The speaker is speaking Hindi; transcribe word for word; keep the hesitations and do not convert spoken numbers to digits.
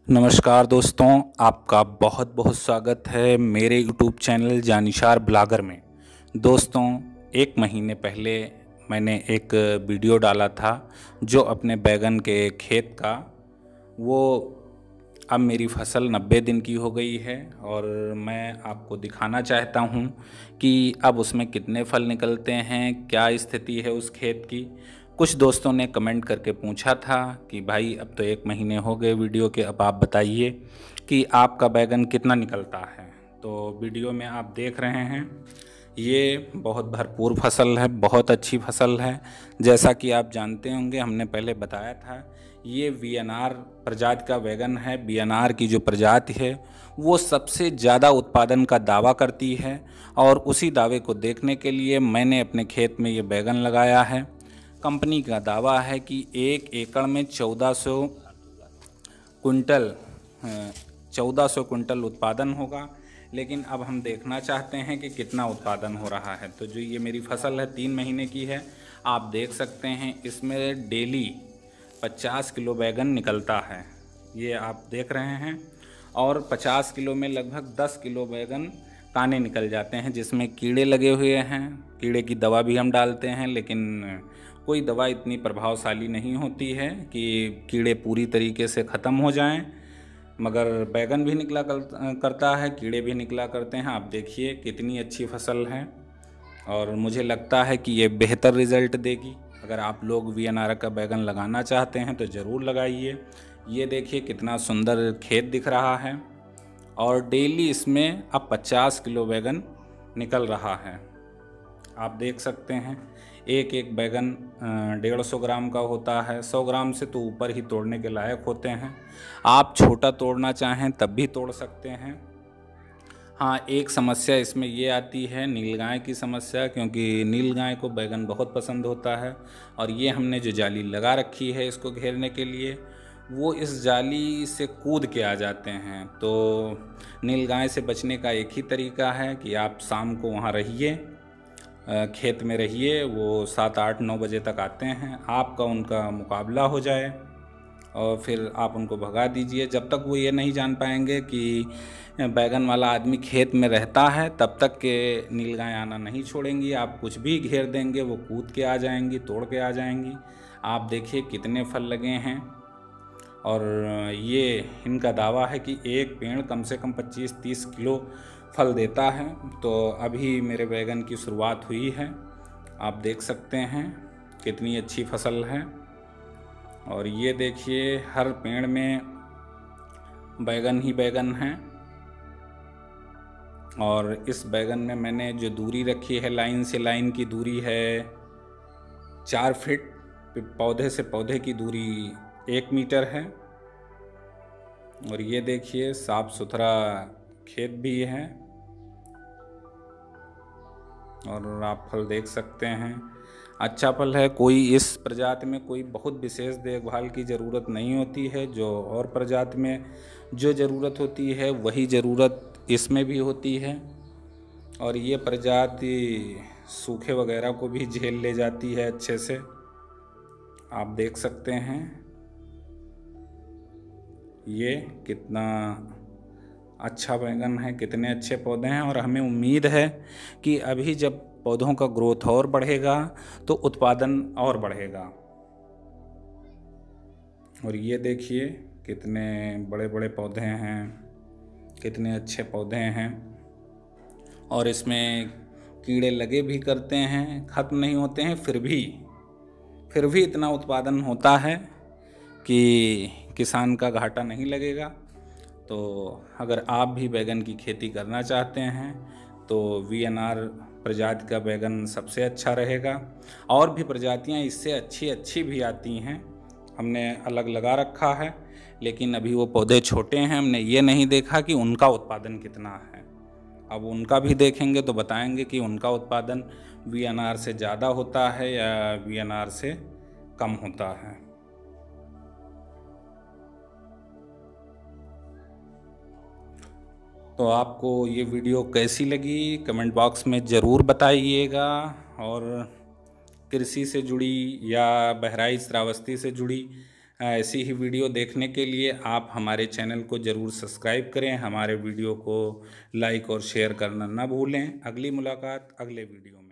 नमस्कार दोस्तों, आपका बहुत बहुत स्वागत है मेरे यूट्यूब चैनल जानिशार ब्लॉगर में। दोस्तों, एक महीने पहले मैंने एक वीडियो डाला था जो अपने बैगन के खेत का। वो अब मेरी फसल नब्बे दिन की हो गई है और मैं आपको दिखाना चाहता हूँ कि अब उसमें कितने फल निकलते हैं, क्या स्थिति है उस खेत की। कुछ दोस्तों ने कमेंट करके पूछा था कि भाई अब तो एक महीने हो गए वीडियो के, अब आप बताइए कि आपका बैगन कितना निकलता है। तो वीडियो में आप देख रहे हैं ये बहुत भरपूर फसल है, बहुत अच्छी फसल है। जैसा कि आप जानते होंगे, हमने पहले बताया था ये वी एन आर प्रजाति का बैगन है। वी एन आर की जो प्रजाति है वो सबसे ज़्यादा उत्पादन का दावा करती है और उसी दावे को देखने के लिए मैंने अपने खेत में ये बैगन लगाया है। कंपनी का दावा है कि एक एकड़ में चौदह सौ कुंटल चौदह सौ कुंटल उत्पादन होगा, लेकिन अब हम देखना चाहते हैं कि कितना उत्पादन हो रहा है। तो जो ये मेरी फसल है तीन महीने की है, आप देख सकते हैं इसमें डेली पचास किलो बैगन निकलता है, ये आप देख रहे हैं। और पचास किलो में लगभग दस किलो बैगन काने निकल जाते हैं जिसमें कीड़े लगे हुए हैं। कीड़े की दवा भी हम डालते हैं, लेकिन कोई दवा इतनी प्रभावशाली नहीं होती है कि कीड़े पूरी तरीके से ख़त्म हो जाएं। मगर बैगन भी निकला करता है, कीड़े भी निकला करते हैं। आप देखिए कितनी अच्छी फसल है और मुझे लगता है कि ये बेहतर रिज़ल्ट देगी। अगर आप लोग वी एन आर का बैगन लगाना चाहते हैं तो ज़रूर लगाइए। ये देखिए कितना सुंदर खेत दिख रहा है और डेली इसमें अब पचास किलो बैगन निकल रहा है। आप देख सकते हैं एक एक बैगन डेढ़ सौ ग्राम का होता है। सौ ग्राम से तो ऊपर ही तोड़ने के लायक होते हैं। आप छोटा तोड़ना चाहें तब भी तोड़ सकते हैं। हाँ, एक समस्या इसमें ये आती है नीलगाय की समस्या, क्योंकि नीलगाय को बैगन बहुत पसंद होता है और ये हमने जो जाली लगा रखी है इसको घेरने के लिए, वो इस जाली से कूद के आ जाते हैं। तो नीलगाय से बचने का एक ही तरीका है कि आप शाम को वहाँ रहिए, खेत में रहिए। वो सात आठ नौ बजे तक आते हैं, आपका उनका मुकाबला हो जाए और फिर आप उनको भगा दीजिए। जब तक वो ये नहीं जान पाएंगे कि बैगन वाला आदमी खेत में रहता है, तब तक के नीलगाय आना नहीं छोड़ेंगी। आप कुछ भी घेर देंगे वो कूद के आ जाएंगी, तोड़ के आ जाएंगी। आप देखिए कितने फल लगे हैं और ये इनका दावा है कि एक पेड़ कम से कम पच्चीस तीस किलो फल देता है। तो अभी मेरे बैगन की शुरुआत हुई है, आप देख सकते हैं कितनी अच्छी फसल है। और ये देखिए हर पेड़ में बैगन ही बैगन हैं। और इस बैगन में मैंने जो दूरी रखी है, लाइन से लाइन की दूरी है चार फीट, पौधे से पौधे की दूरी एक मीटर है। और ये देखिए साफ सुथरा खेत भी है और आप फल देख सकते हैं, अच्छा फल है। कोई इस प्रजाति में कोई बहुत विशेष देखभाल की ज़रूरत नहीं होती है। जो और प्रजाति में जो ज़रूरत होती है वही ज़रूरत इसमें भी होती है। और ये प्रजाति सूखे वगैरह को भी झेल ले जाती है अच्छे से, आप देख सकते हैं ये कितना अच्छा बैगन है, कितने अच्छे पौधे हैं। और हमें उम्मीद है कि अभी जब पौधों का ग्रोथ और बढ़ेगा तो उत्पादन और बढ़ेगा। और ये देखिए कितने बड़े बड़े पौधे हैं, कितने अच्छे पौधे हैं। और इसमें कीड़े लगे भी करते हैं, ख़त्म नहीं होते हैं, फिर भी फिर भी इतना उत्पादन होता है कि किसान का घाटा नहीं लगेगा। तो अगर आप भी बैगन की खेती करना चाहते हैं तो वी एन आर प्रजाति का बैगन सबसे अच्छा रहेगा। और भी प्रजातियां इससे अच्छी अच्छी भी आती हैं, हमने अलग लगा रखा है, लेकिन अभी वो पौधे छोटे हैं, हमने ये नहीं देखा कि उनका उत्पादन कितना है। अब उनका भी देखेंगे तो बताएंगे कि उनका उत्पादन वी एन आर से ज़्यादा होता है या वी एन आर से कम होता है। तो आपको ये वीडियो कैसी लगी कमेंट बॉक्स में ज़रूर बताइएगा। और कृषि से जुड़ी या बहराइच श्रावस्ती से जुड़ी ऐसी ही वीडियो देखने के लिए आप हमारे चैनल को ज़रूर सब्सक्राइब करें, हमारे वीडियो को लाइक और शेयर करना ना भूलें। अगली मुलाकात अगले वीडियो में।